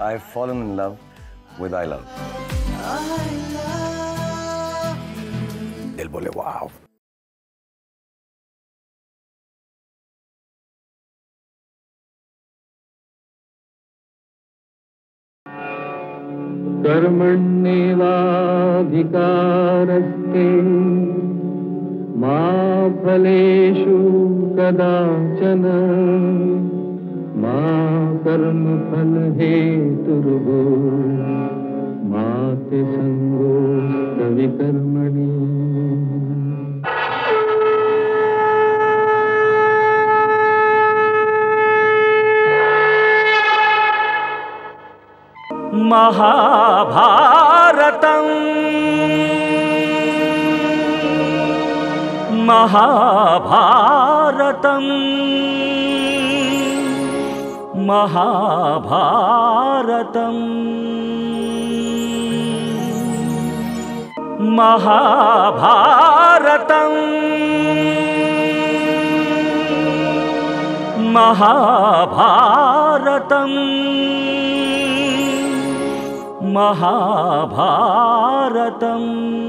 I've fallen in love with I love. Dil bole wow. कर्मण्येवाधिकारस्ते मा फलेषु कदाचन मा कर्मफलहेतुर्भो मा ते संगोऽस्तविकर्मणि। महाभारतं महाभारतं महाभारतं महाभारतं महाभारतं महाभारतम्।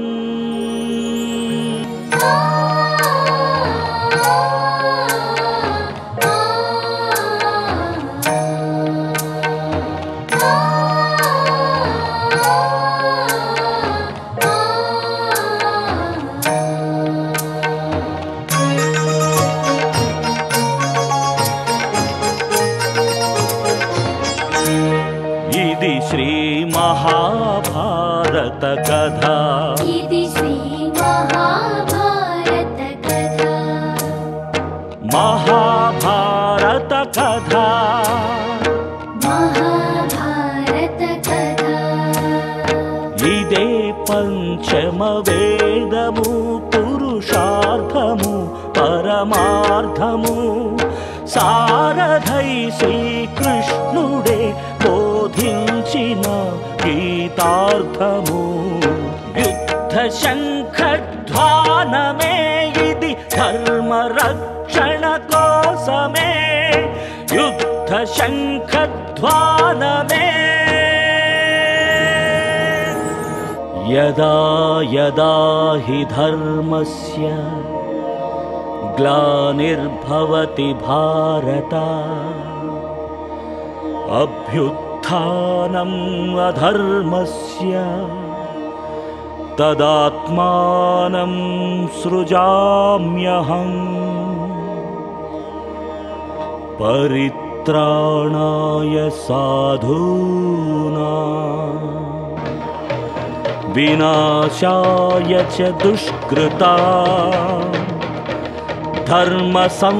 इति श्री महाभारत कथा। इति श्री महाभारत कथा। महाभारत कथा। महाभारत कथा। इदे पंचम वेदमु पुरुषार्थमु परमार्थमु सारथै श्रीकृष्णुडे बोधिंచిన गीतार्थमु। युद्ध शंखध्वानमे इति धर्म रक्षण कोसमे। युद्ध शंखध्वानमे यदा यदा हि धर्मस्य ग्लानिर्भवति भारत अभ्युत्थानम् अधर्मस्य तदात्मानं सृजाम्यहम्। परित्राणाय साधूनां विनाशाय च दुष्कृता धर्म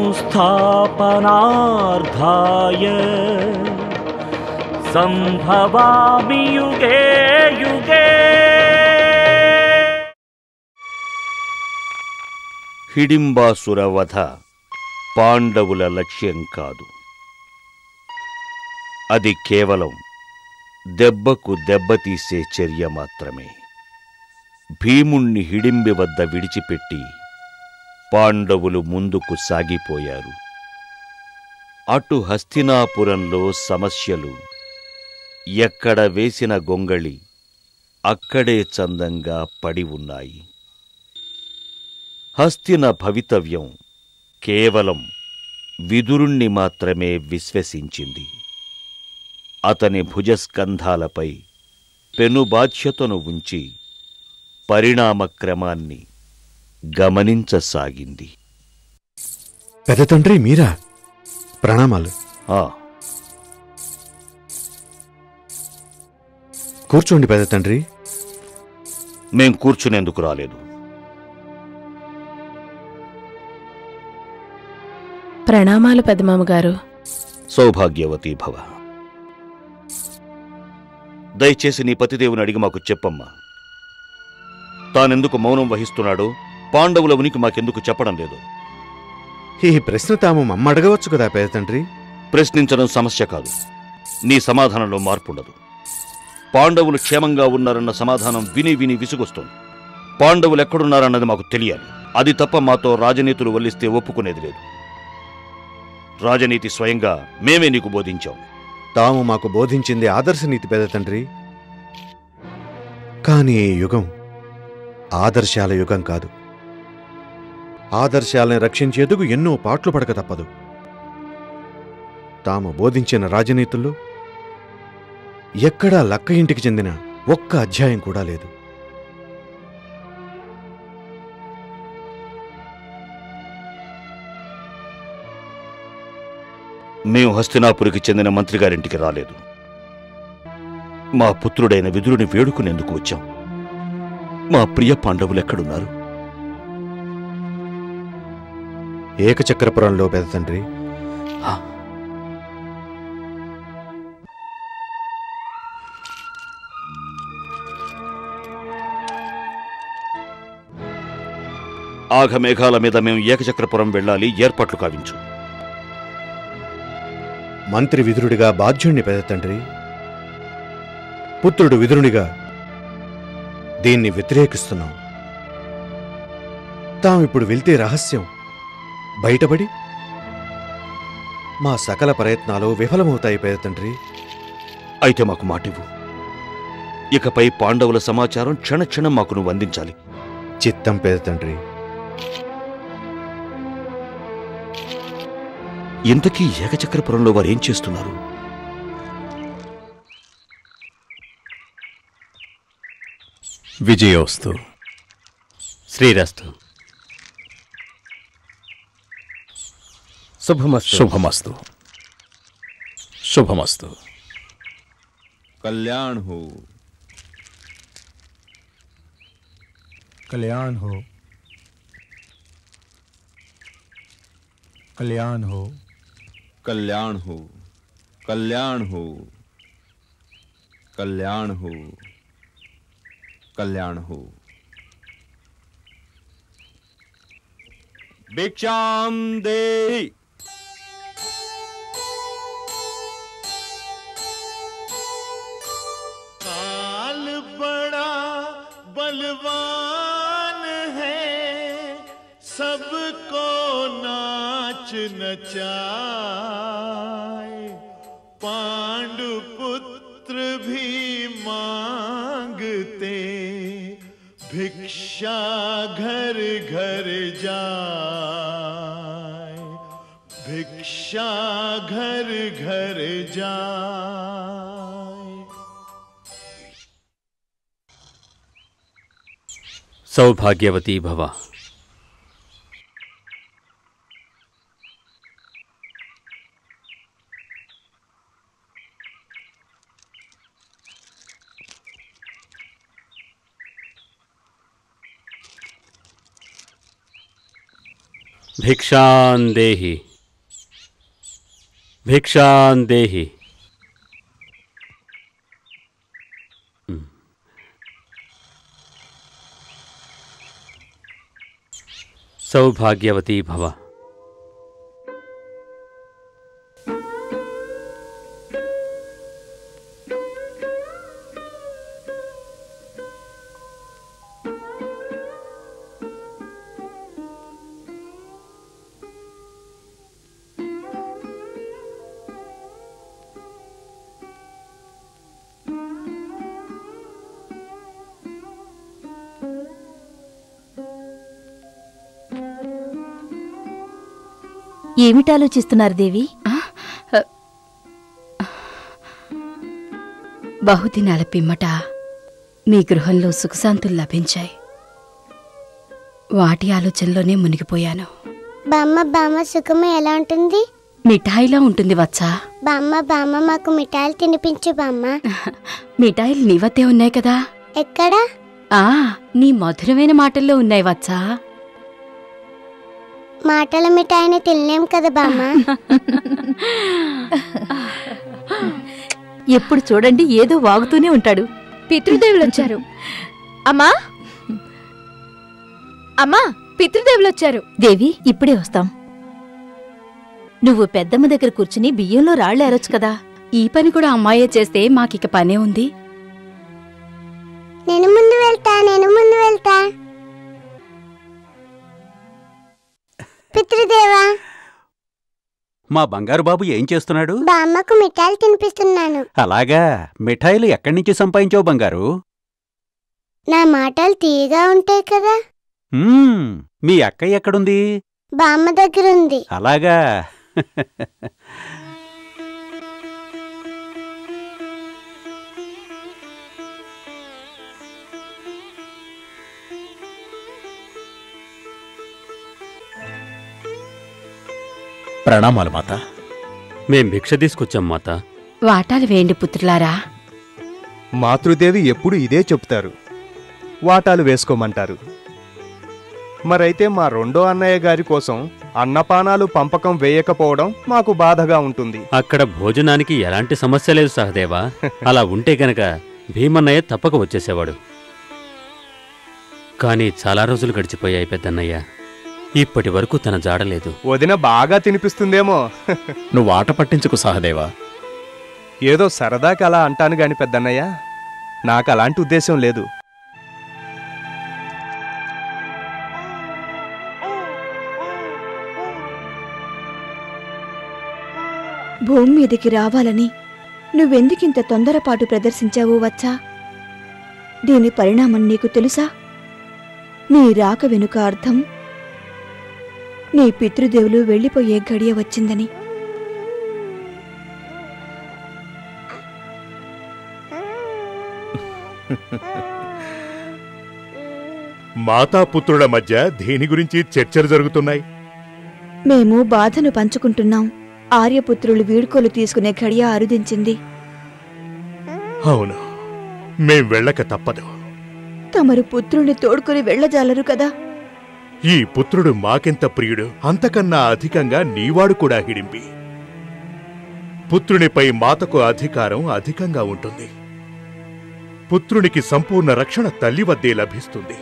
संस्थापनार्थाय संभवामि युगे युगे। హిడింబాసుర వధ పాండవుల లక్ష్యం కాదు. అది కేవలం దెబ్బకు దెబ్బతీసే చర్య మాత్రమే. భీముణ్ణి హిడింబి వద్ద విడిచిపెట్టి పాండవులు ముందుకు సాగిపోయారు. అటు హస్తినాపురంలో సమస్యలు ఎక్కడ వేసిన గొంగళి అక్కడే చందంగా పడి ఉన్నాయి. హస్తిన భవితవ్యం కేవలం విదురుణ్ణి మాత్రమే విశ్వసించింది. అతని భుజస్కంధాలపై పెనుబాధ్యతను ఉంచి పరిణామక్రమాన్ని గమనించసాగింది. పెద్ద తండ్రి మీరా? ప్రణామాలు. కూర్చోండి పెద్ద తండ్రి. మేం కూర్చునేందుకు రాలేదు. ప్రణామాలు పెద్దమామగారు. సౌభాగ్యవతి భవ. దయచేసి నీ పతిదేవుని అడిగి మాకు చెప్పమ్మా. తానెందుకు మౌనం వహిస్తున్నాడో, పాండవుల ఉనికి మాకెందుకు చెప్పడం లేదు? ఈ ప్రశ్న తాము మమ్మ అడగవచ్చు కదా పెద్ద తండ్రి. ప్రశ్నించడం సమస్య కాదు. నీ సమాధానంలో మార్పుండదు. పాండవులు క్షేమంగా ఉన్నారన్న సమాధానం విని విని విసుగొస్తుంది. పాండవులు ఎక్కడున్నారన్నది మాకు తెలియాలి. అది తప్ప మాతో రాజనీతులు వల్లిస్తే ఒప్పుకునేది లేదు. రాజనీతి స్వయంగా మేమే నీకు బోధించాం. తాము మాకు బోధించింది ఆదర్శనీతి పెద్ద తండ్రి. కాని ఈ యుగం ఆదర్శాల యుగం కాదు. ఆదర్శాలని రక్షించేందుకు ఎన్నో పాట్లు పడక తప్పదు. తాము బోధించిన రాజనీతుల్లో ఎక్కడా లక్క ఇంటికి చెందిన ఒక్క అధ్యాయం కూడా లేదు. మేము హస్తినాపురికి చెందిన మంత్రిగారింటికి రాలేదు. మా పుత్రుడైన విదురుని వేడుకునేందుకు వచ్చాం. మా ప్రియ పాండవులెక్కడున్నారు? ఏకచక్రపురంలో పెద్ద తండ్రి. ఆఘమేఘాల మీద మేము ఏకచక్రపురం వెళ్ళాలి, ఏర్పాట్లు కావించు. మంత్రి విదురుడిగా బాధ్యుణ్ణి పెద్ద తండ్రి. పుత్రుడు విదురునిగా దీన్ని వ్యతిరేకిస్తున్నాం. తామిప్పుడు వెళ్తే రహస్యం బయటపడి మా సకల ప్రయత్నాలు విఫలమవుతాయి పెద్ద తండ్రి. అయితే మాకు మాటివ్వు. ఇకపై పాండవుల సమాచారం క్షణక్షణం మాకు నువ్వు అందించాలి. చిత్తం పెద్ద తండ్రి. ఇంతకీ ఏకచక్రపురంలో వారేం చేస్తున్నారు? విజయోస్తు. శ్రీరస్తు. శుభమస్తు. శుభమస్తు. శుభమస్తు. कल्याण हो. कल्याण हो. कल्याण हो. कल्याण हो. कल्याण हो. कल्याण हो. कल्याण हो. भिक्षाम देहि. काल बड़ा बलवान है, सबको नाच नचाए, पांडु पुत्र भी मांगते, भिक्षा घर घर जाए, भिक्षा घर घर जाए। सौभाग्यवती भव. भिक्षां देहि. भिक्षां देहि. सौभाग्यवती भव. ఏమిటాలోచిస్తున్నారు దేవి? బహుదినాల పిమ్మట మీ గృహంలో సుఖశాంతులు లభించాయి. వాటి ఆలోచనలోనే మునిగిపోయాను. బామ్మ బామ్మ సుఖము ఎలా ఉంటుంది? మిఠాయిలా ఉంటుంది వచ్చా. బామ్మ బామ్మ మాకు మిఠాయిలు తినిపించు బామ్మ. మిఠాయిలు నీ వద్దే ఉన్నాయి కదా. ఎక్కడా? నీ మధురమైన మాటల్లో ఉన్నాయి వచ్చా. మాటల మిఠాయిని తినలేం కదా బామ్మ. ఎప్పుడు చూడండి ఏదో వాగుతూనే ఉంటాడు. పితృదేవులు వచ్చారు. అమ్మా అమ్మా, పితృదేవులు వచ్చారు. దేవి ఇప్పుడే వస్తాం. నువ్వు పెద్దమ్మ దగ్గర కూర్చుని బియ్యంలో రాళ్ళు ఏరొచ్చు కదా. ఈ పని కూడా అమ్మాయే చేస్తే మాకిక పనే ఉంది. నేను ముందు వెళ్తా. పితృదేవా. మా బంగారు బాబు ఏం చేస్తున్నాడు? బామ్మకు మిఠాయిలు తినిపిస్తున్నాను. అలాగా, మిఠాయిలు ఎక్కడి నుంచి సంపాదించావు బంగారు? నా మాటలు తీయగా ఉంటాయి కదా. మీ అక్క ఎక్కడుంది? బామ్మ దగ్గరుంది. అలాగా. ప్రణామాలు మాత. మేం భిక్ష తీసుకొచ్చాం మాత. వాటాలు వేయండి పుత్రులారా. మాతృదేవి ఎప్పుడు ఇదే చెప్తారు, వాటాలు వేసుకోమంటారు. మరైతే మా రెండో అన్నయ్య గారి కోసం అన్నపానాలు పంపకం వేయకపోవడం మాకు బాధగా ఉంటుంది. అక్కడ భోజనానికి ఎలాంటి సమస్య లేదు సహదేవా. అలా ఉంటే గనక భీమన్నయ్య తప్పక వచ్చేసేవాడు. కానీ చాలా రోజులు గడిచిపోయాయి పెద్దన్నయ్య. ఇప్పటి వరకు తన జాడలేదు. వదిన బాగా తినిపిస్తుందేమో. నువ్వు ఆట పట్టించుకు సహదేవా. ఏదో సరదాకి అలా అంటాను గాని పెద్దన్నయ్య, నాకు అలాంటి ఉద్దేశం లేదు. భూమి మీదకి రావాలని నువ్వెందుకింత తొందరపాటు ప్రదర్శించావు వచ్చా? దీని పరిణామం నీకు తెలుసా? నీ రాక వెనుక అర్థం నీ పితృదేవులు వెళ్ళిపోయే గడియ వచ్చిందని. మాతాపుత్రుల మధ్య దేని గురించి చర్చలు జరుగుతున్నాయి? మేము బాధను పంచుకుంటున్నాం. ఆర్యపుత్రులు వీడ్కోలు తీసుకునే ఘడియ అరుదించింది. అవును, మేం వెళ్ళక తప్పదు. తమరు పుత్రుణ్ణి తోడుకుని వెళ్ళజాలరు కదా. ఈ పుత్రుడు మాకెంత ప్రియుడు, అంతకన్నా అధికంగా నీవాడు కూడా హిడింపి. పుత్రునిపై మాతకు అధికారం అధికంగా ఉంటుంది. పుత్రునికి సంపూర్ణ రక్షణ తల్లి వద్దే లభిస్తుంది.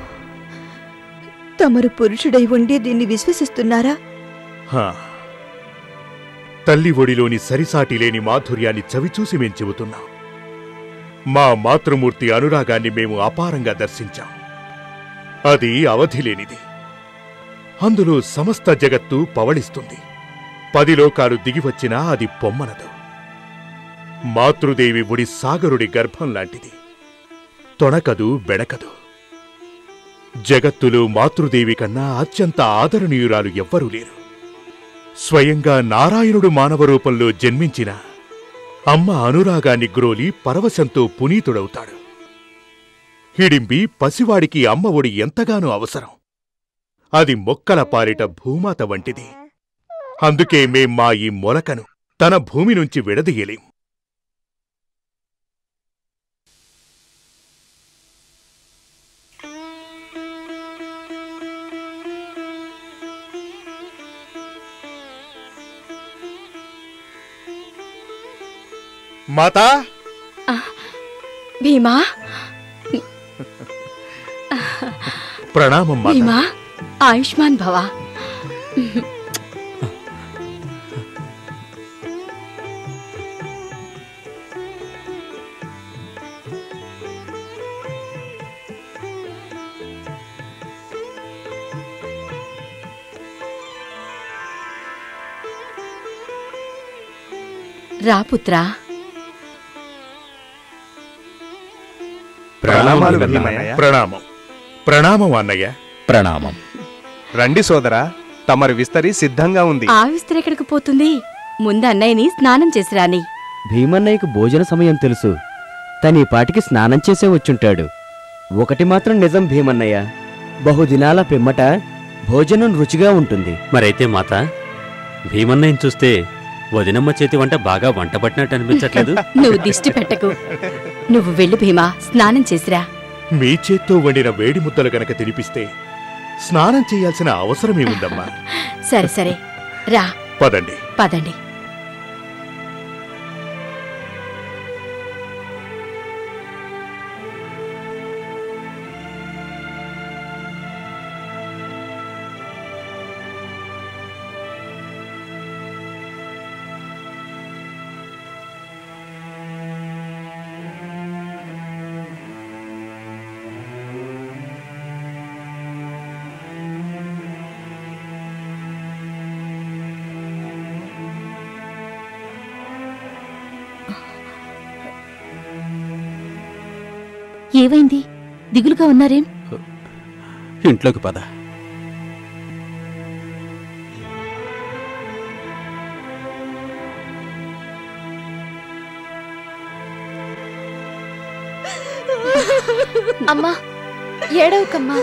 తమరు పురుషుడై ఉండి దీన్ని విశ్వసిస్తున్నారా? తల్లి ఒడిలోని సరిసాటి లేని మాధుర్యాన్ని చవిచూసి మేం చెబుతున్నాం. మా మాతృమూర్తి అనురాగాన్ని మేము అపారంగా దర్శించాం. అది అవధి లేనిది. అందులో సమస్త జగత్తు పవళిస్తుంది. 10 లోకాలు దిగివచ్చినా అది పొమ్మనదు. మాతృదేవి ఒడి సాగరుడి గర్భం లాంటిది. తొణకదు, బెడకదు. జగత్తులో మాతృదేవి కన్నా అత్యంత ఆదరణీయురాలు ఎవ్వరూ లేరు. స్వయంగా నారాయణుడు మానవ రూపంలో జన్మించిన అమ్మ అనురాగాన్ని గ్రోలి పరవశంతో పునీతుడవుతాడు. హిడింబి పసివాడికి అమ్మ ఒడి ఎంతగానో అవసరం. అది మొక్కల పాలిట భూమాత వంటిది. అందుకే మేం మా ఈ మొలకను తన భూమి నుంచి విడదీయలేం. మాతా, భీమా, ప్రణామం మాతా. భీమా, ఆయుష్మాన్ భవ. రా పుత్రా. ప్రణామం. ప్రణామం అన్నయ్య. ప్రణామం. రండి సోదరా, తమరి విస్తరి సిద్ధంగా ఉంది. ఆ విస్తరి ఎక్కడికి పోతుంది? ముందు అన్నయ్యని స్నానం చేసిరాని. భీమన్నయ్యకు భోజన సమయం తెలుసు. తనీ పాటికి స్నానం చేసే వచ్చుంటాడు. ఒకటి మాత్రం నిజం భీమన్నయ్య, బహుదినాల పిమ్మట భోజనం రుచిగా ఉంటుంది. మరైతే మాత, భీమన్నయ్యని చూస్తే వదినమ్మ చేతి వంట బాగా వంట పట్టినట్టు అనిపించట్లేదు? నువ్వు దిష్టి పెట్టకు. నువ్వు వెళ్ళు భీమా, స్నానం చేసిరా. మీ చేత్తో వండిన వేడి ముద్దలు గనక తినిపిస్తే స్నానం చేయాల్సిన అవసరమేముందమ్మా? సరే సరే, రా. పదండి పదండి. ఏవైంది? దిగులుగా ఉన్నారేం? ఇంట్లోకి పద. అమ్మా, ఏడవకమ్మా.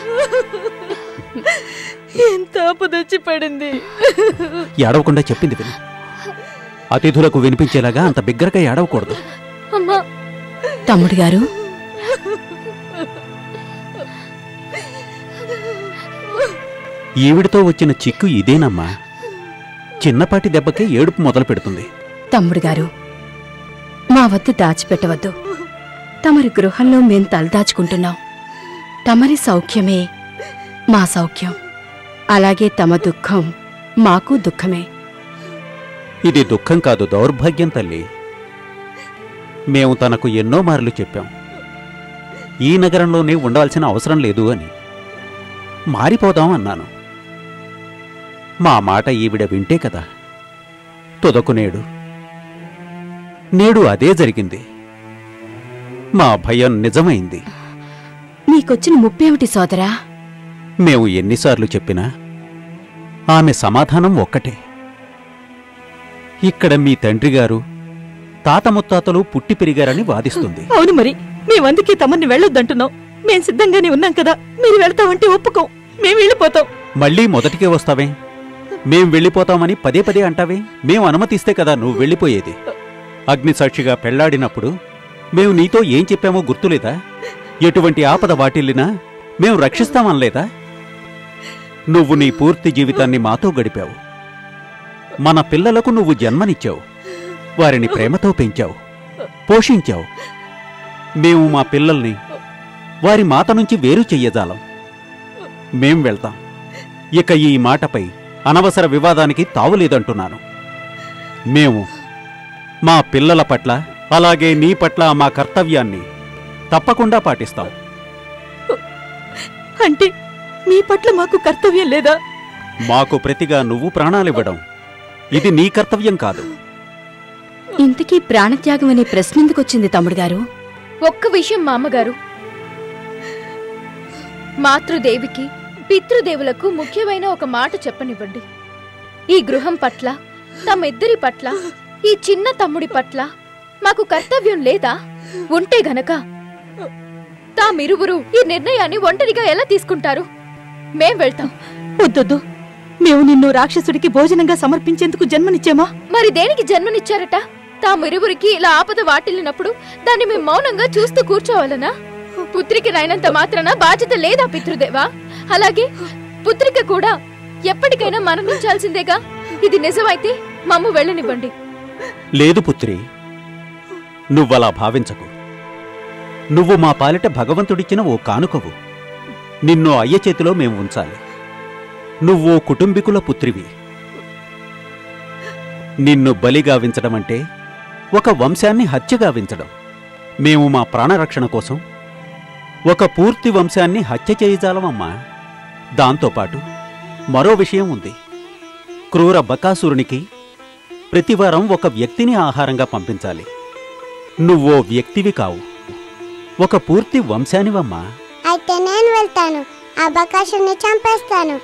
ఎంత ఆపదొచ్చి పడింది. ఏడవకుండా చెప్పింది విను. అతిథులకు వినిపించేలాగా అంత బిగ్గరగా ఏడవకూడదు. అమ్మా. తమ్ముడు గారు, ఈవిడితో వచ్చిన చిక్కు ఇదేనమ్మా. చిన్నపాటి దెబ్బకే ఏడుపు మొదలు పెడుతుంది. తమ్ముడు గారు, మా వద్ద దాచిపెట్టవద్దు. తమరి గృహంలో మేం తలదాచుకుంటున్నాం. తమరి సౌఖ్యమే మా సౌఖ్యం. అలాగే తమ దుఃఖం మాకు దుఃఖమే. ఇది దుఃఖం కాదు, దౌర్భాగ్యం తల్లి. మేము తనకు ఎన్నో మార్లు చెప్పాం, ఈ నగరంలోనే ఉండాల్సిన అవసరం లేదు అని. మారిపోదాం అన్నాను. మా మాట ఈవిడ వింటే కదా. తుదకు నేడు అదే జరిగింది. మా భయం నిజమైంది. నీకొచ్చిన ముప్పేమిటి సోదరా? మేము ఎన్నిసార్లు చెప్పినా ఆమె సమాధానం ఒక్కటే. ఇక్కడ మీ తండ్రి గారు తాత ముత్తాతలు పుట్టి పెరిగారని వాదిస్తుంది. అవును, మరి మేమందుకే తమని వెళ్ళొద్దంటున్నాం. మేం సిద్ధంగానే ఉన్నాం కదా. మీరు వెళ్తామంటే ఒప్పుకోం. మేము వెళ్ళిపోతాం. మళ్ళీ మొదటికే వస్తావే? మేం వెళ్ళిపోతామని పదే పదే అంటావే? మేము అనుమతిస్తే కదా నువ్వు వెళ్ళిపోయేది. అగ్నిసాక్షిగా పెళ్లాడినప్పుడు మేము నీతో ఏం చెప్పామో గుర్తులేదా? ఎటువంటి ఆపద వాటిల్లినా మేము రక్షిస్తామనలేదా? నువ్వు నీ పూర్తి జీవితాన్ని మాతో గడిపావు. మన పిల్లలకు నువ్వు జన్మనిచ్చావు. వారిని ప్రేమతో పెంచావు, పోషించావు. మేము మా పిల్లల్ని వారి మాత నుంచి వేరు చెయ్యజాలం. మేం వెళ్తాం. ఇక ఈ మాటపై అనవసర వివాదానికి తావులేదంటున్నాను. మేము మా పిల్లల పట్ల అలాగే నీ పట్ల మా కర్తవ్యాన్ని తప్పకుండా పాటిస్తాం. అంటే మీ పట్ల మాకు కర్తవ్యం లేదా? మాకు ప్రతిగా నువ్వు ప్రాణాలివ్వడం ఇది నీ కర్తవ్యం కాదు. ఇంతకీ ప్రాణత్యాగం అనే ప్రశ్న ఎందుకొచ్చింది తమ్ముడు గారు? ఒక్క విషయం మా అమ్మగారు, మాతృదేవికి పితృదేవులకు ముఖ్యమైన ఒక మాట చెప్పనివ్వండి. ఈ గృహం పట్ల, తమిద్దరి పట్ల, ఈ చిన్న తమ్ముడి పట్ల మాకు కర్తవ్యం లేదా? ఉంటే గనక తామిరువురు ఈ నిర్ణయాన్ని ఒంటరిగా ఎలా తీసుకుంటారు? మేం వెళ్తాం. వద్దొద్దు. మేము నిన్ను రాక్షసుడికి భోజనంగా సమర్పించేందుకు జన్మనిచ్చామా? మరి దేనికి జన్మనిచ్చారట? తామిరువురికి ఇలా ఆపద వాటిల్లినప్పుడు దాన్ని మేము మౌనంగా చూస్తూ కూర్చోవాలనా? పుత్రికి నైనంత మాత్రాన బాధ్యత లేదా పితృదేవా? అలాగే పుత్రిక కూడా ఎప్పటికైనా మరణించాల్సిందేగా. ఇది నిజమైతే మమ్ము వెళ్ళనివ్వండి. లేదు పుత్రి, నువ్వలా భావించకు. నువ్వు మా పాలిట భగవంతుడిచ్చిన ఓ కానుకవు. నిన్ను అయ్య చేతిలో మేము ఉంచాలి. నువ్వో కుటుంబీకుల పుత్రివి. నిన్ను బలిగావించడమంటే ఒక వంశాన్ని హత్యగావించడం. మేము మా ప్రాణరక్షణ కోసం ఒక పూర్తి వంశాన్ని హత్య చేయజాలమమ్మా. దాంతోపాటు మరో విషయం ఉంది. క్రూర బకాసురునికి ప్రతివారం ఒక వ్యక్తిని ఆహారంగా పంపించాలి. నువ్వో వ్యక్తివి కావు, ఒక పూర్తి వంశానివమ్మా. అయితే నేను వెళ్తాను. ఆ బకాసురుని చంపేస్తాను.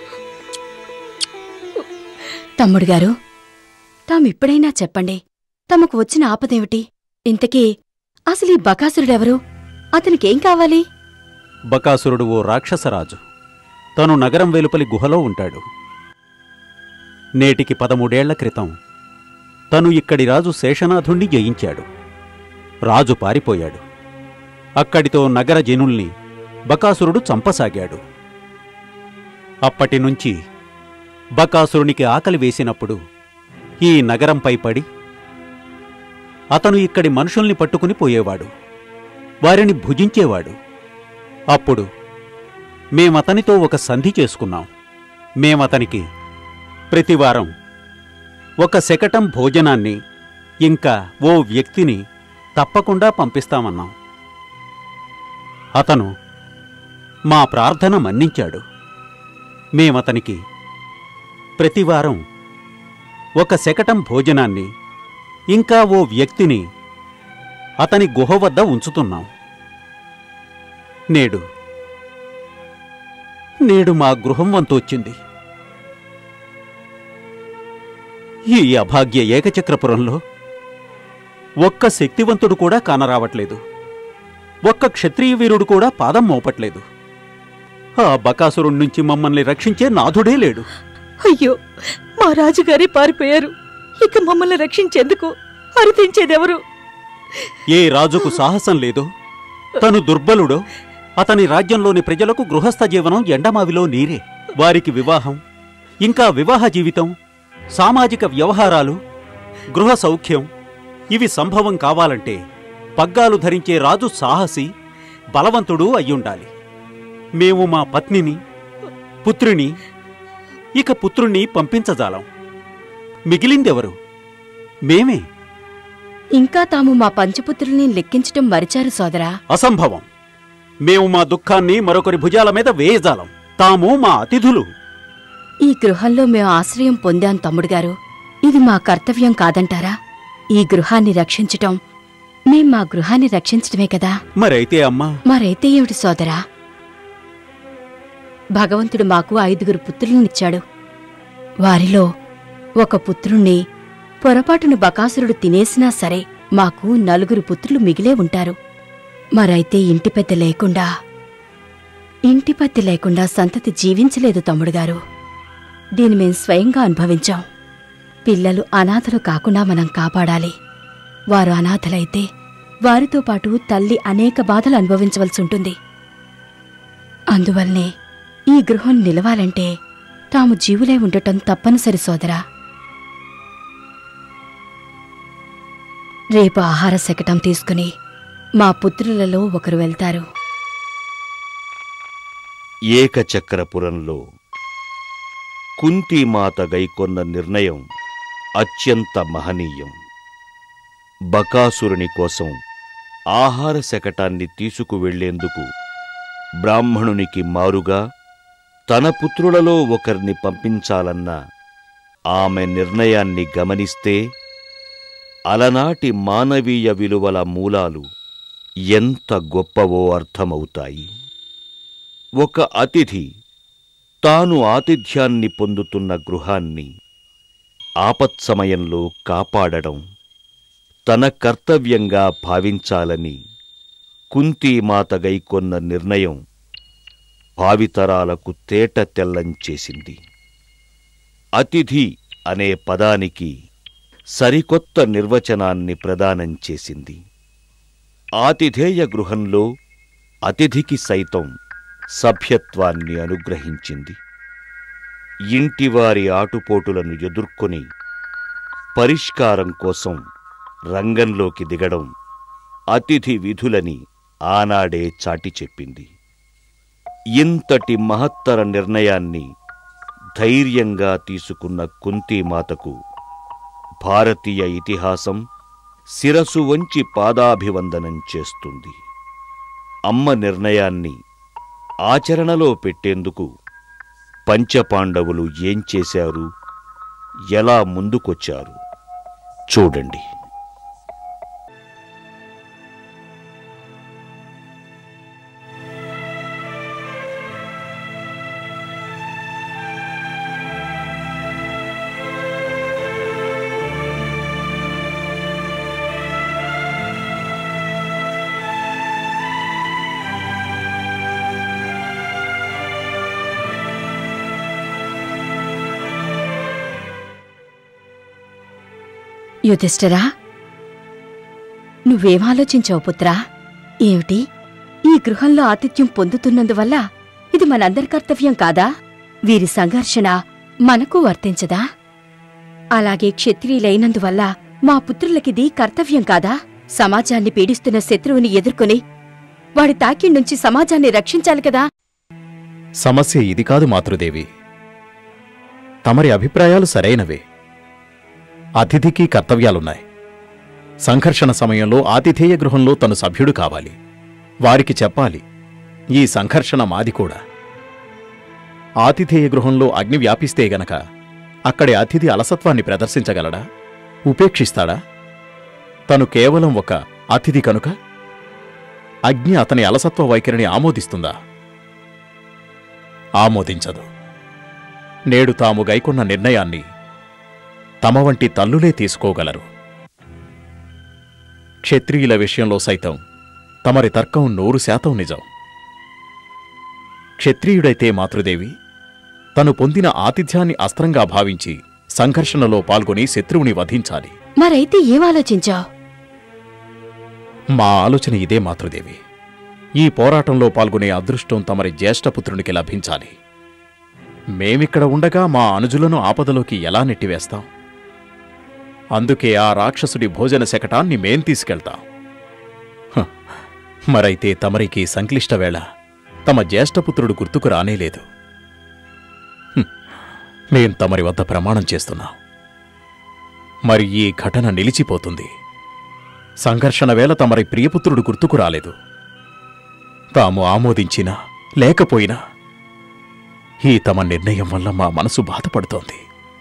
తమ్ముడు గారు, తామిప్పుడైనా చెప్పండి, తమకు వచ్చిన ఆపదేమిటి? ఇంతకీ అసలు ఈ బకాసురుడెవరు? అతనికేం కావాలి? బకాసురుడు ఓ రాక్షసరాజు. తను నగరం వెలుపలి గుహలో ఉంటాడు. నేటికి 13 ఏళ్ల క్రితం తను ఇక్కడి రాజు శేషనాథుణ్ణి జయించాడు. రాజు పారిపోయాడు. అక్కడితో నగర జనుల్ని బకాసురుడు చంపసాగాడు. అప్పటినుంచి బకాసురునికి ఆకలి వేసినప్పుడు ఈ నగరంపై పడి అతను ఇక్కడి మనుషుల్ని పట్టుకుని పోయేవాడు, వారిని భుజించేవాడు. అప్పుడు మేమతనితో ఒక సంధి చేసుకున్నాం. మేమతనికి ప్రతివారం ఒక శకటం భోజనాన్ని ఇంకా ఓ వ్యక్తిని తప్పకుండా పంపిస్తామన్నాం. అతను మా ప్రార్థన మన్నించాడు. మేమతనికి ప్రతివారం ఒక శకటం భోజనాన్ని ఇంకా ఓ వ్యక్తిని అతని గుహ వద్ద ఉంచుతున్నాం. నేడు మా గృహం వంతు వచ్చింది. ఈ అభాగ్య ఏకచక్రపురంలో ఒక్క శక్తివంతుడు కూడా కానరావట్లేదు. ఒక్క క్షత్రియ వీరుడు కూడా పాదం మోపట్లేదు. ఆ బకాసురుడి నుంచి మమ్మల్ని రక్షించే నాథుడే లేడు. అయ్యో, మా రాజుగారే పారిపోయారు. ఇక మమ్మల్ని రక్షించేందుకు అర్థించేదెవరు? ఏ రాజుకు సాహసం లేదో, తను దుర్బలుడో అతని రాజ్యంలోని ప్రజలకు గృహస్థ జీవనం ఎండమావిలో నీరే. వారికి వివాహం, ఇంకా వివాహ జీవితం, సామాజిక వ్యవహారాలు, గృహ సౌఖ్యం ఇవి సంభవం కావాలంటే పగ్గాలు ధరించే రాజు సాహసి, బలవంతుడు అయ్యుండాలి. మేము మా పత్నిని, పుత్రిని, ఇక పుత్రుణ్ణి పంపించజాలం. మిగిలిందెవరు? మేమే. ఇంకా తాము మా పంచపుత్రుల్ని లెక్కించటం మరిచారు సోదరా. అసంభవం. మేము మా దుఃఖాన్ని మరొకరి భుజాల మీద వేయజాలం. తాము మా అతిథులు. ఈ గృహంలో మేము ఆశ్రయం పొందాం తమ్ముడుగారు. ఇది మా కర్తవ్యం కాదంటారా? ఈ గృహాన్ని రక్షించటం మేం మా గృహాన్ని రక్షించటమే కదా. మరైతే అమ్మా? మరైతే ఏమిటి సోదరా? భగవంతుడు మాకు 5 పుత్రులనిచ్చాడు. వారిలో ఒక పుత్రుణ్ణి పొరపాటును బకాసురుడు తినేసినా సరే మాకు 4 పుత్రులు మిగిలే ఉంటారు. మరైతే ఇంటిపత్తి లేకుండా సంతతి జీవించలేదు తమ్ముడుగారు. దీన్ని మేం స్వయంగా అనుభవించాం. పిల్లలు అనాథలు కాకుండా మనం కాపాడాలి. వారు అనాథలైతే వారితో పాటు తల్లి అనేక బాధలు అనుభవించవలసి ఉంటుంది. అందువల్లనే ఈ గృహం నిలవాలంటే తాము జీవులై ఉండటం తప్పనిసరి సోదరా. రేపు ఆహార శకటం తీసుకుని మా పుత్రులలో ఒకరు వెళ్తారు. ఏకచక్రపురంలో కుంతీమాత గైకొన్న నిర్ణయం అత్యంత మహనీయం. బకాసురుని కోసం ఆహార శకటాన్ని తీసుకువెళ్లేందుకు బ్రాహ్మణునికి మారుగా తన పుత్రులలో ఒకరిని పంపించాలన్న ఆమె నిర్ణయాన్ని గమనిస్తే అలనాటి మానవీయ విలువల మూలాలు ఎంత గొప్పవో అర్థమవుతాయి. ఒక అతిథి తాను ఆతిథ్యాన్ని పొందుతున్న గృహాన్ని ఆపత్సమయంలో కాపాడడం తన కర్తవ్యంగా భావించాలని కుంతీమాత గైకొన్న నిర్ణయం భావితరాలకు తేట తెల్లం చేసింది. అతిథి అనే పదానికి సరికొత్త నిర్వచనాన్ని ప్రదానం చేసింది. ఆతిథేయ గృహంలో అతిథికి సైతం సభ్యత్వాన్ని అనుగ్రహించింది. ఇంటివారి ఆటుపోటులను ఎదుర్కొని పరిష్కారం కోసం రంగంలోకి దిగడం అతిథి విధులని ఆనాడే చాటి చెప్పింది. ఇంతటి మహత్తర నిర్ణయాన్ని ధైర్యంగా తీసుకున్న కుంతీమాతకు భారతీయ ఇతిహాసం శిరసు వంచి పాదాభివందనం చేస్తుంది. అమ్మ నిర్ణయాన్ని ఆచరణలో పెట్టేందుకు పంచపాండవులు ఏం చేశారు, ఎలా ముందుకొచ్చారు చూడండి. యుధిష్ఠిరా, నువ్వేం ఆలోచించావు పుత్రా? ఏమిటి, ఈ గృహంలో ఆతిథ్యం పొందుతున్నందువల్ల ఇది మనందరి కర్తవ్యం కాదా? వీరి సంఘర్షణ మనకు వర్తించదా? అలాగే క్షత్రియులైనందువల్ల మా పుత్రులకిది కర్తవ్యం కాదా? సమాజాన్ని పీడిస్తున్న శత్రువుని ఎదుర్కొని వాడి తాకిడి నుంచి సమాజాన్ని రక్షించాలి కదా. సమస్య ఇది కాదు మాతృదేవి. తమరి అభిప్రాయాలు సరైనవే. అతిథికి కర్తవ్యాలున్నాయి. సంఘర్షణ సమయంలో ఆతిథేయ గృహంలో తను సభ్యుడు కావాలి. వారికి చెప్పాలి, ఈ సంఘర్షణ మాది కూడా. ఆతిథేయ గృహంలో అగ్ని వ్యాపిస్తే గనక అక్కడి అతిథి అలసత్వాన్ని ప్రదర్శించగలడా? ఉపేక్షిస్తాడా? తను కేవలం ఒక అతిథి కనుక అగ్ని అతని అలసత్వ వైఖరిని ఆమోదిస్తుందా? ఆమోదించదు. నేడు తాము గైకొన్న నిర్ణయాన్ని తమ వంటి తల్లులే తీసుకోగలరు. క్షత్రియుల విషయంలో సైతం తమరి తర్కం 100% నిజం. క్షత్రియుడైతే మాతృదేవి తను పొందిన ఆతిథ్యాన్ని అస్త్రంగా భావించి సంఘర్షణలో పాల్గొని శత్రువుని వధించాలి. మరైతే ఏం ఆలోచించావు? మా ఆలోచన ఇదే మాతృదేవి. ఈ పోరాటంలో పాల్గొనే అదృష్టం తమరి జ్యేష్ఠపుత్రునికి లభించాలి. మేమిక్కడ ఉండగా మా అనుజులను ఆపదలోకి ఎలా నెట్టివేస్తాం? అందుకే ఆ రాక్షసుడి భోజన శకటాన్ని మేం తీసుకెళ్తాం. మరైతే తమరికి సంక్లిష్ట వేళ తమ జ్యేష్ఠపుత్రుడు గుర్తుకు రానేలేదు. మేం తమరి వద్ద ప్రమాణం చేస్తున్నాం. మరి ఈ ఘటన నిలిచిపోతుంది. సంఘర్షణ వేళ తమరి ప్రియపుత్రుడు గుర్తుకు రాలేదు. తాము ఆమోదించినా లేకపోయినా ఈ తమ నిర్ణయం వల్ల మా మనసు బాధపడుతోంది.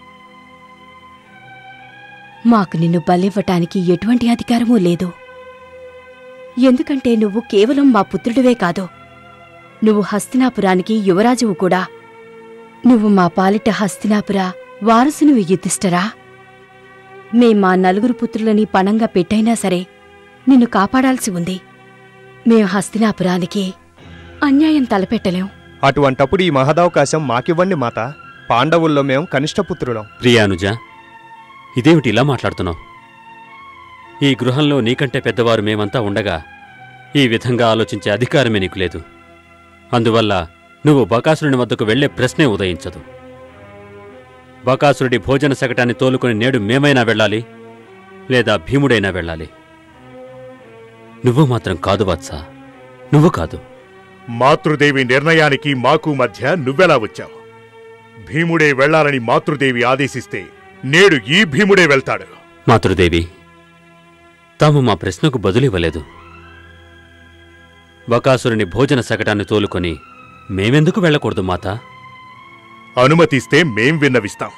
మాకు నిన్ను బలివ్వటానికి ఎటువంటి అధికారమూ లేదు. ఎందుకంటే నువ్వు కేవలం మా పుత్రుడివే కాదు, నువ్వు హస్తినాపురానికి యువరాజువు కూడా. నువ్వు మా పాలిట హస్తినాపుర వారసునివి యుధిష్ఠిరా. మేం మా 4 పుత్రులని పణంగా పెట్టైనా సరే నిన్ను కాపాడాల్సి ఉంది. మేం హస్తినాపురానికి అన్యాయం తలపెట్టలేం. అటువంటప్పుడు ఈ మహదవకాశం మాకివ్వండి మాత. పాండవుల్లో మేము కనిష్టపుత్రులం. ప్రియానుజ, ఇదేమిటి ఇలా మాట్లాడుతున్నావు? ఈ గృహంలో నీకంటే పెద్దవారు మేమంతా ఉండగా ఈ విధంగా ఆలోచించే అధికారమే నీకు లేదు. అందువల్ల నువ్వు బకాసురుని వద్దకు వెళ్లే ప్రశ్నే ఉదయించదు. బకాసురుడి భోజన శకటాన్ని తోలుకుని నేడు మేమైనా వెళ్ళాలి, లేదా భీముడైనా వెళ్ళాలి. నువ్వు మాత్రం కాదు వత్సా, నువ్వు కాదు. మాతృదేవి నిర్ణయానికి మాకు మధ్య నువ్వెలా వచ్చావు? భీముడే వెళ్లాలని మాతృదేవి ఆదేశిస్తే నేడు ఈ భీముడే వెళ్తాడు. మాతృదేవి తాము మా ప్రశ్నకు బదులివ్వలేదు. బకాసురుని భోజన శకటాన్ని తోలుకొని మేమెందుకు వెళ్ళకూడదు మాతా? అనుమతిస్తే మేం విన్నవిస్తాం.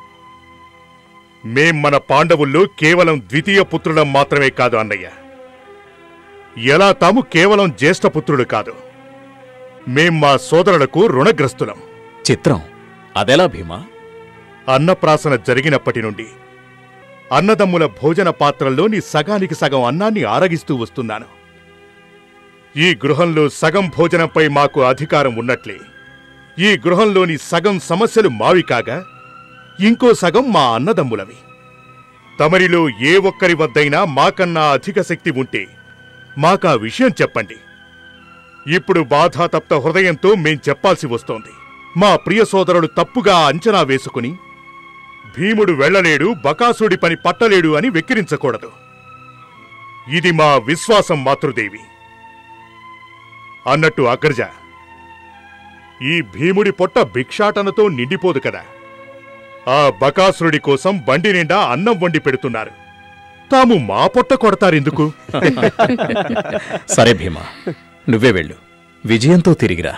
మేం మన పాండవుల్లో కేవలం ద్వితీయ పుత్రులం మాత్రమే కాదు అన్నయ్య. ఎలా తాము కేవలం జ్యేష్ఠపుత్రుడు కాదు, మేం మా సోదరులకు రుణగ్రస్తులం. చిత్రం, అదెలా భీమా? అన్నప్రాసన జరిగినప్పటి నుండి అన్నదమ్ముల భోజన పాత్రల్లోని సగానికి సగం అన్నాన్ని ఆరగిస్తూ వస్తున్నాను. ఈ గృహంలో సగం భోజనంపై మాకు అధికారం ఉన్నట్లే ఈ గృహంలోని సగం సమస్యలు మావి కాగా ఇంకో సగం మా అన్నదమ్ములవి. తమరిలో ఏ ఒక్కరి వద్దైనా మాకన్నా అధిక శక్తి ఉంటే మాకా విషయం చెప్పండి. ఇప్పుడు బాధాతప్త హృదయంతో మేం చెప్పాల్సి వస్తోంది. మా ప్రియ సోదరుడు తప్పుగా అంచనా వేసుకుని భీముడు వెళ్లలేడు, బకాసుడి పని పట్టలేడు అని వెక్కిరించకూడదు. ఇది మా విశ్వాసం మాతృదేవి. అన్నట్టు అగ్రజ, ఈ భీముడి పొట్ట భిక్షాటనతో నిండిపోదు కదా. ఆ బకాసురుడి కోసం బండి నిండా అన్నం వండి పెడుతున్నారు. తాము మా పొట్ట కొడతారెందుకు? సరే భీమా, నువ్వే వెళ్ళు, విజయంతో తిరిగిరా.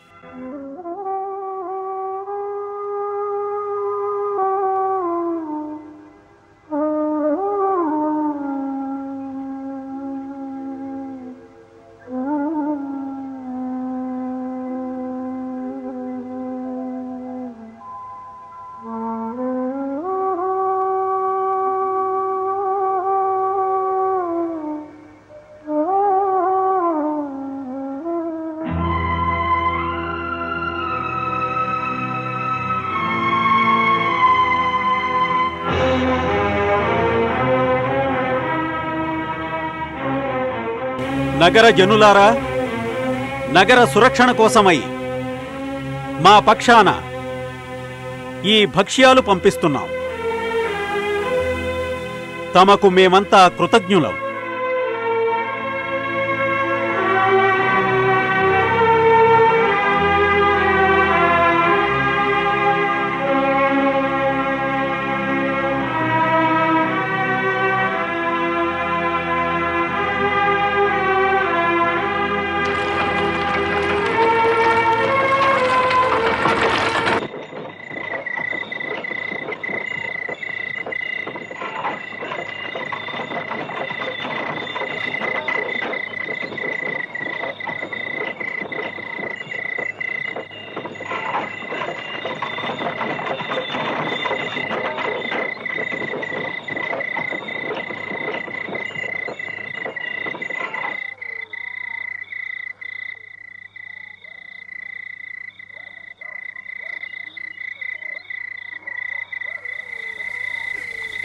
నగర జనులారా, నగర సురక్షణ కోసమై మా పక్షాన ఈ భక్ష్యాలు పంపిస్తున్నాం. తమకు మేమంతా కృతజ్ఞులం.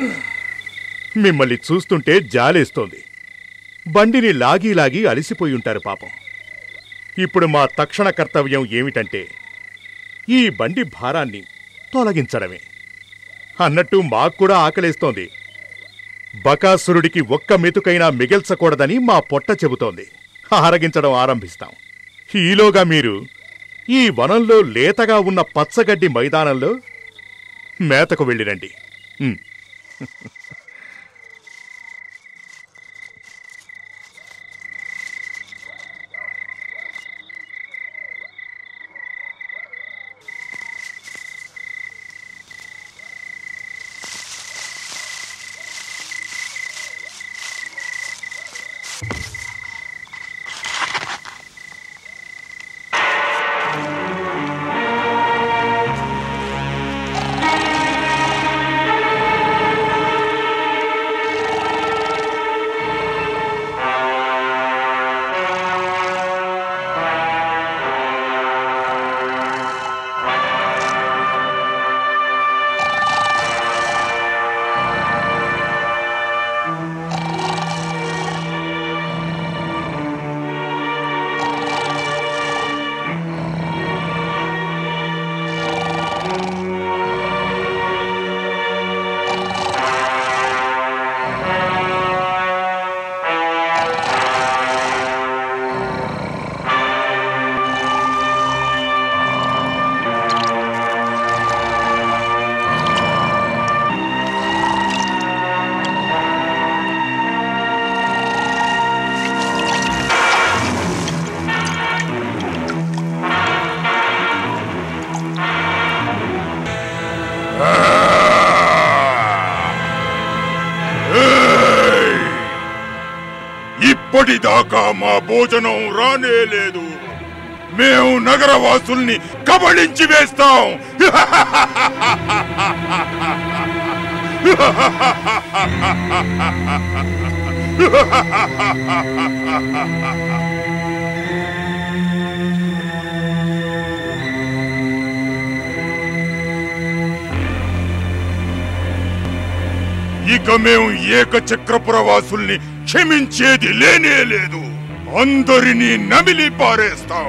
మిమ్మల్ని చూస్తుంటే జాలేస్తోంది. బండిని లాగి లాగి అలసిపోయి ఉంటారు పాపం. ఇప్పుడు మా తక్షణ కర్తవ్యం ఏమిటంటే ఈ బండి భారాన్ని తొలగించడమే. అన్నట్టు మాక్కూడా ఆకలేస్తోంది. బకాసురుడికి ఒక్క మెతుకైనా మిగిల్చకూడదని మా పొట్ట చెబుతోంది. ఆరగించడం ఆరంభిస్తాం. ఈలోగా మీరు ఈ వనంలో లేతగా ఉన్న పచ్చగడ్డి మైదానంలో మేతకు వెళ్ళిరండి. ఇప్పటిదాకా మా భోజనం రానే లేదు. మేము నగరవాసుల్ని కబళించి వేస్తాం. ఇక మేము ఏకచక్రపురవాసుల్ని క్షమించేది లేనే లేదు. అందరినీ నమిలి పారేస్తాం.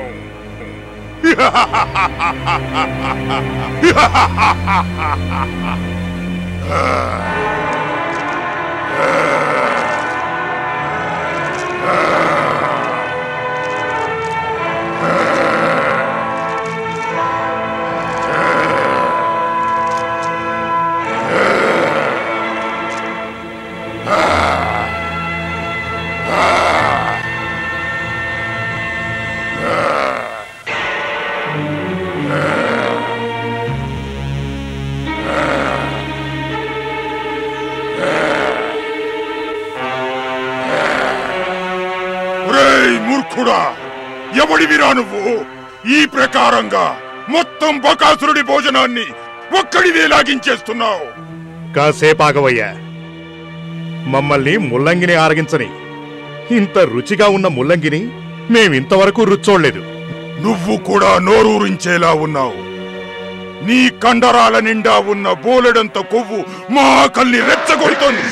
మూర్ఖుడా, ఎవడివిరా నువ్వు? ఈ ప్రకారంగా మొత్తం బకాసురుడి భోజనాన్ని ఒక్కడివే లాగించేస్తున్నావు. కాసేపాగవయ్యా. మమ్మల్ని ముల్లంగిని ఆరగించని. ఇంత రుచిగా ఉన్న ముల్లంగిని మేమింతవరకు రుచోళ్లేదు. నువ్వు కూడా నోరూరించేలా ఉన్నావు. నీ కండరాల నిండా ఉన్న బోలెడంత కొవ్వు మా ఆకల్ని రెచ్చగొడుతోంది.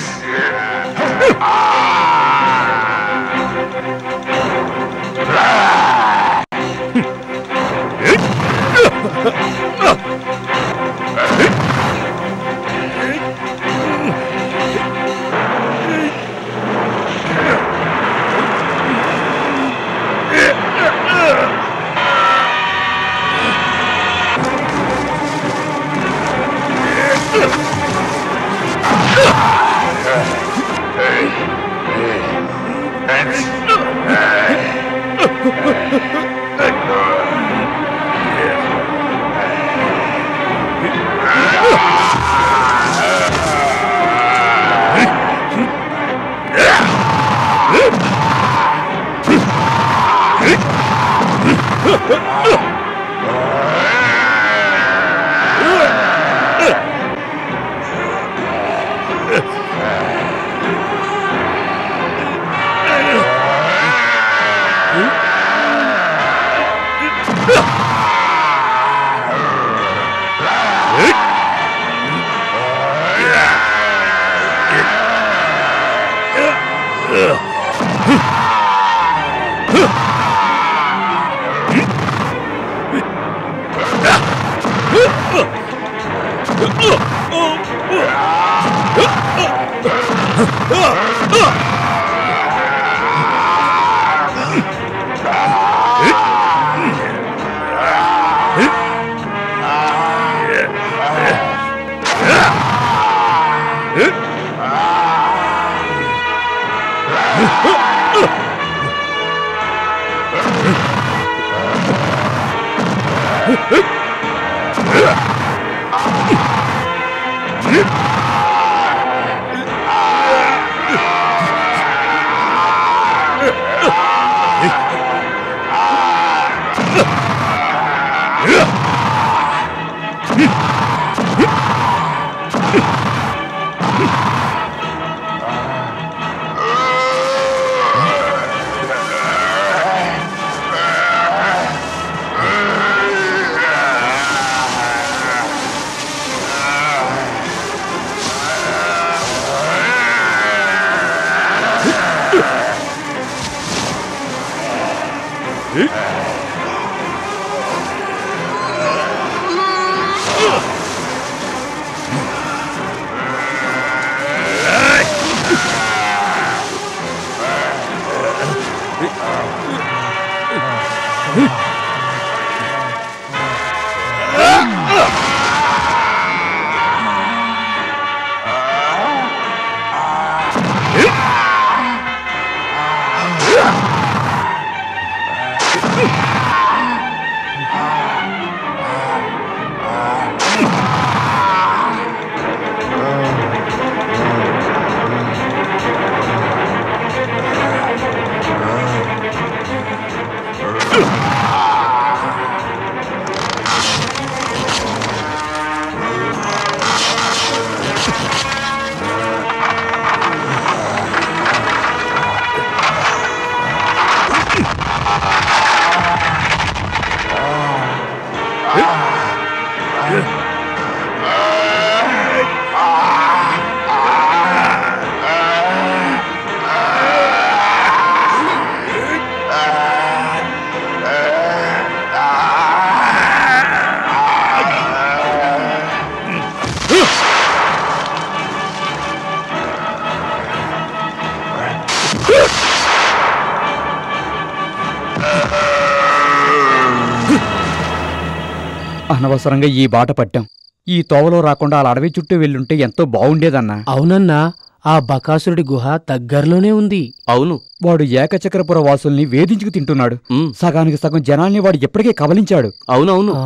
అనవసరంగా ఈ బాట పట్టాం. ఈ తోవలో రాకుండా అలా అడవి చుట్టూ వెళ్ళుంటే ఎంతో బాగుండేదన్నా. అవునన్నా, ఆ బకాసురుడి గుహ దగ్గరలోనే ఉంది. అవును, వాడు ఏకచక్రపుర వాసుల్ని వేధించుకు తింటున్నాడు. సగానికి సగం జనాల్ని వాడు ఎప్పటికే కబలించాడు. అవునవును,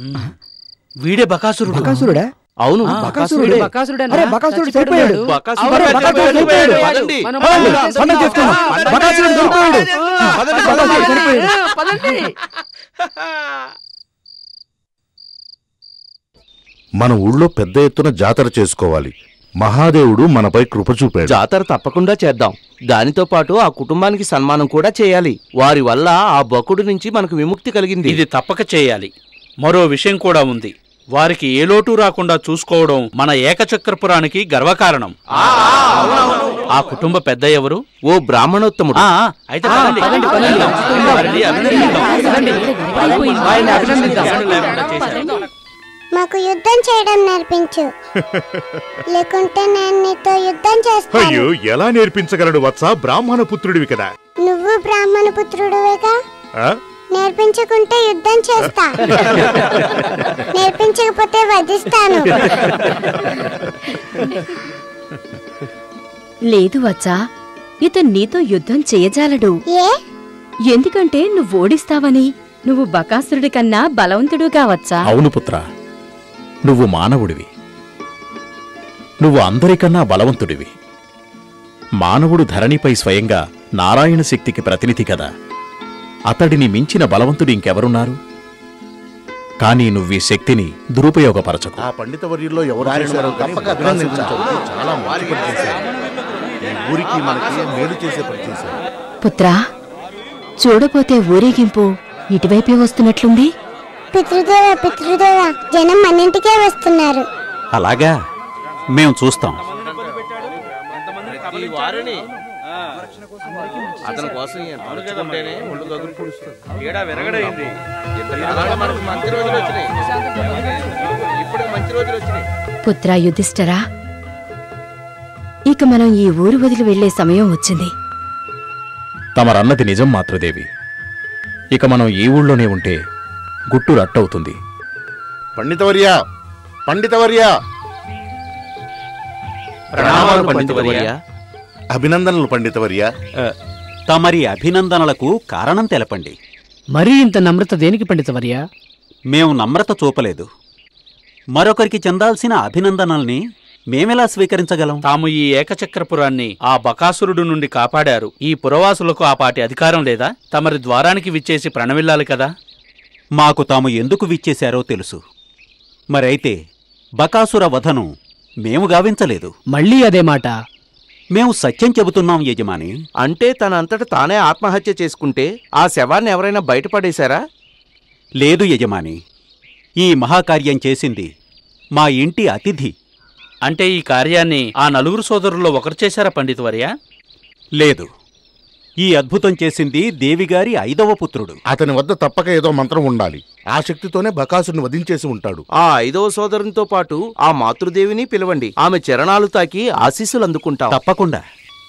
వీడే బకాసురుడు. బకాసురుడా? అవును, బకాసురుడే. అరే, బకాసురుడు చనిపోయాడు. బకాసురుడు చనిపోయాడు. పండగ చేసుకుందాం. బకాసురుడు చనిపోయాడు. బకాసురుడు చనిపోయాడు. మన ఊళ్ళో పెద్ద ఎత్తున జాతర చేసుకోవాలి. మహాదేవుడు మనపై కృప చూపాడు. జాతర తప్పకుండా చేద్దాం. దానితో పాటు ఆ కుటుంబానికి సన్మానం కూడా చేయాలి. వారి వల్ల ఆ బకుడు నుంచి మనకు విముక్తి కలిగింది. ఇది తప్పక చేయాలి. మరో విషయం కూడా ఉంది. వారికి ఏ లోటు రాకుండా చూసుకోవడం మన ఏకచక్రపురానికి గర్వకారణం. ఆ కుటుంబ పెద్ద ఎవరు? ఓ బ్రాహ్మణోత్తముడు. అయితే పదండి. వారిని అభినందిద్దాం. మాకు యుద్ధం చేయడం నేర్పించు, లేకుంటే నేను నీతో యుద్ధం చేస్తాను. అయ్యో, ఎలా నేర్పించగలడు వత్స? బ్రాహ్మణ పుత్రుడివి కదా. నువ్వు బ్రాహ్మణ పుత్రుడివేగా. ఆ? నేర్పించుకుంటే యుద్ధం చేస్తా, నేర్పించకపోతే వధిస్తాను. లేదు వచ్చా, ఇతను నీతో యుద్ధం చేయజాలడు. ఎందుకంటే నువ్వు ఓడిస్తావని. నువ్వు బకాసురుడి కన్నా బలవంతుడు కావచ్చా? అవును పుత్ర, నువ్వు మానవుడివి. నువ్వు అందరికన్నా బలవంతుడివి. మానవుడు ధరణిపై స్వయంగా నారాయణ శక్తికి ప్రతినిధి కదా. అతడిని మించిన బలవంతుడు ఇంకెవరున్నారు? కానీ నువ్వీ శక్తిని దురుపయోగపరచకు. ఆ పండితవర్యుల్లో ఎవరు చేశారో తప్పక అభినందించాలి. చాలా మంచి పని చేశారు. ఈ ఊరికి మనకి మేలు చేసే పని చేశారు. పుత్రా, చూడపోతే ఊరేగింపు ఇటువైపే వస్తున్నట్లుంది. పితృదేవ, పితృదేవ, జనం మన్నింటికే వస్తున్నారు. అలాగా, మేం చూస్తాం. అతని కోసం పుత్రా యుధిష్ఠరా, ఇక మనం ఈ ఊరు వదిలి వెళ్లే సమయం వచ్చింది. తమరన్నది నిజం మాతృదేవి. ఇక మనం ఈ ఊళ్ళోనే ఉంటే గుట్టు రట్టవుతుంది. పండితవర్యా, పండితవర్యా, ప్రణామాలు పండితవర్యా. అభినందనలు పండితవర్యా. తమరి అభినందనలకు కారణం తెలపండి. మరీ ఇంత నమ్రత దేనికి పండితవర్యా? మేము నమ్రత చూపలేదు. మరొకరికి చెందాల్సిన అభినందనల్ని మేమెలా స్వీకరించగలం? తాము ఈ ఏకచక్రపురాన్ని ఆ బకాసురుడు నుండి కాపాడారు. ఈ పురవాసులకు ఆ పాటి అధికారం లేదా? తమరి ద్వారానికి విచ్చేసి ప్రణమిల్లాలి కదా. మాకు తాము ఎందుకు విచ్చేశారో తెలుసు. మరైతే బకాసుర వధను మేము గావించలేదు. మళ్ళీ అదే మాట. మేము సత్యం చెబుతున్నాం యజమాని. అంటే తన అంతట తానే ఆత్మహత్య చేసుకుంటే ఆ శవాన్ని ఎవరైనా బయటపడేశారా? లేదు యజమాని, ఈ మహాకార్యం చేసింది మా ఇంటి అతిథి. అంటే ఈ కార్యాన్ని ఆ నలుగురు సోదరుల్లో ఒకరు చేశారా పండితవర్య? లేదు, ఈ అద్భుతం చేసింది దేవిగారి 5వ పుత్రుడు. అతని వద్ద తప్పక ఏదో మంత్రం ఉండాలి. ఆ శక్తితోనే బకాసురుని వధించేసి ఉంటాడు. ఆ 5వ సోదరునితో పాటు ఆ మాతృదేవిని పిలవండి. ఆమె చరణాలు తాకి ఆశీస్సులు అందుకుంటాం. తప్పకుండా.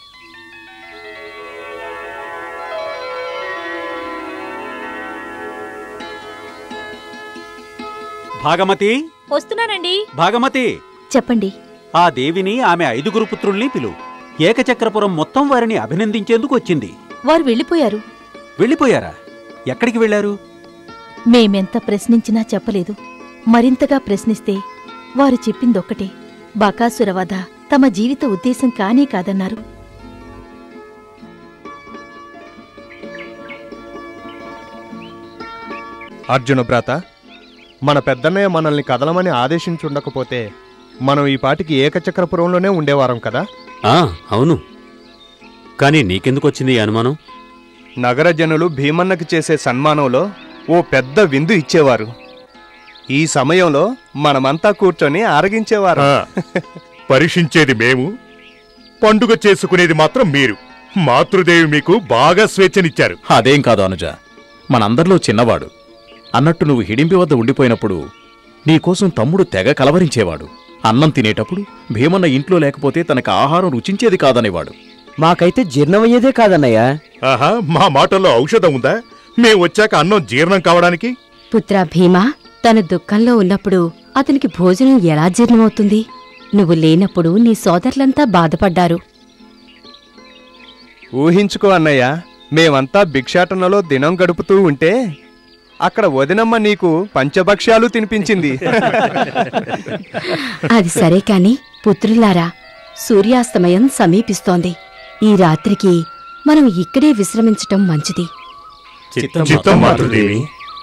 భాగమతి, వస్తున్నానండి. భాగమతి, చెప్పండి. ఆ దేవిని ఆమె 5గురు పుత్రుల్ని పిలు. ఏకచక్రపురం మొత్తం వారిని అభినందించేందుకు వచ్చింది. వారు వెళ్ళిపోయారు. వెళ్ళిపోయారా? ఎక్కడికి వెళ్లారు? మేమెంత ప్రశ్నించినా చెప్పలేదు. మరింతగా ప్రశ్నిస్తే వారు చెప్పిందొక్కటే, బకాసుర వధ తమ జీవిత ఉద్దేశం కానే కాదన్నారు. అర్జున భ్రాత, మన పెద్దన్నయ్య మనల్ని కదలమని ఆదేశించుండకపోతే మనం ఈ పాటికి ఏకచక్రపురంలోనే ఉండేవారం కదా. అవును, కానీ నీకెందుకొచ్చింది ఈ అనుమానం? నగర జనులు భీమన్నకి చేసే సన్మానంలో ఓ పెద్ద విందు ఇచ్చేవారు. ఈ సమయంలో మనమంతా కూర్చొని ఆరగించేవారు. పరీక్షించేది మేము, పండుగ చేసుకునేది మాత్రం మీరు. మాతృదేవి మీకు బాగా స్వేచ్ఛనిచ్చారు. అదేం కాదు అనుజ, మనందరిలో చిన్నవాడు. అన్నట్టు నువ్వు హిడింపి వద్ద ఉండిపోయినప్పుడు నీకోసం తమ్ముడు తెగ కలవరించేవాడు. అన్నం తినేటప్పుడు భీమన్న ఇంట్లో లేకపోతే తనకు ఆహారం రుచించేది కాదనేవాడు. మాకైతే జీర్ణమయ్యేదే కాదన్నయ్యా. ఆహా, మా మాటల్లో ఔషధం ఉందా? మేం వచ్చాక అన్నం జీర్ణం కావడానికి? పుత్రా భీమా, తను దుఃఖంలో ఉన్నప్పుడు అతనికి భోజనం ఎలా జీర్ణమవుతుంది? నువ్వు లేనప్పుడు నీ సోదరులంతా బాధపడ్డారు. ఊహించుకో అన్నయ్య, మేమంతా భిక్షాటనలో దినం గడుపుతూ ఉంటే అక్కడ వదినమ్మ నీకు పంచభక్ష్యాలు తినిపించింది. అది సరే కాని పుత్రులారా, సూర్యాస్తమయం సమీపిస్తోంది. ఈ రాత్రికి మనం ఇక్కడే విశ్రమించటం మంచిది. చిత్తం మాతృదేవి.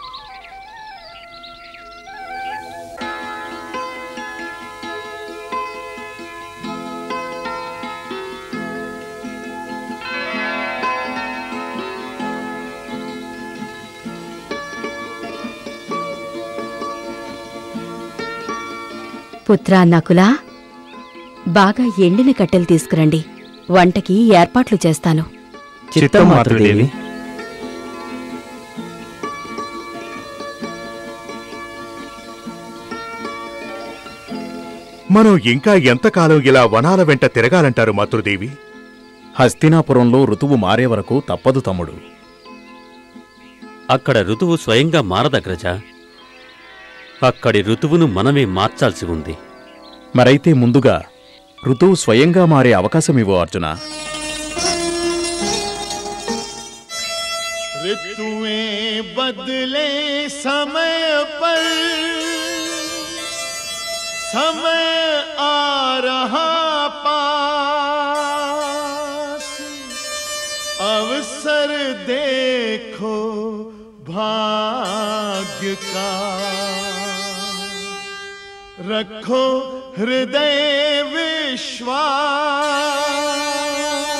పుత్రా నకులా, బాగా ఎండిన కట్టెలు తీసుకురండి. వంటకి ఏర్పాట్లు చేస్తాను. చిత్తం మాతృదేవి. మనం ఇంకా ఎంతకాలం ఇలా వనాల వెంట తిరగాలంటారు మాతృదేవి? హస్తినాపురంలో ఋతువు మారే వరకు తప్పదు తమ్ముడు. అక్కడ ఋతువు స్వయంగా మారదగ్రజ. అక్కడి ఋతువును మనమే మార్చాల్సి ఉంది. మరైతే ముందుగా ఋతువు స్వయంగా మారే అవకాశం ఇవ్వు అర్జున. ऋतुएं बदले समय पर, समय आ रहा पास, अवसर देखो भाग्य का, रखो हृदय विश्वास,